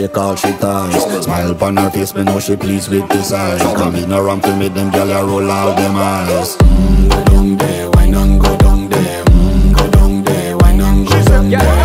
Take all she ties. Smile upon her face, me know she pleased with this eyes. Come in around to meet them, girl, I roll out them eyes. Go down there, why not go down there? Go down there, why not go down there?